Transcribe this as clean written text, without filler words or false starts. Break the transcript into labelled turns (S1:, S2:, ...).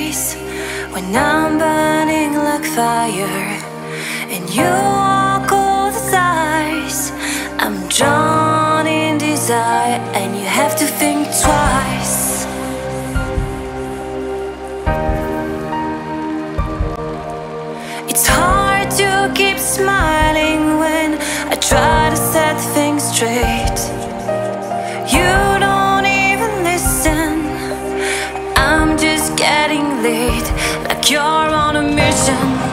S1: days when I'm burning like fire and you walk all the sides. I'm drawn in desire and you have to think twice. It's hard to keep smiling when I try to set things straight. You don't even listen. I'm just getting late, like you're on a mission.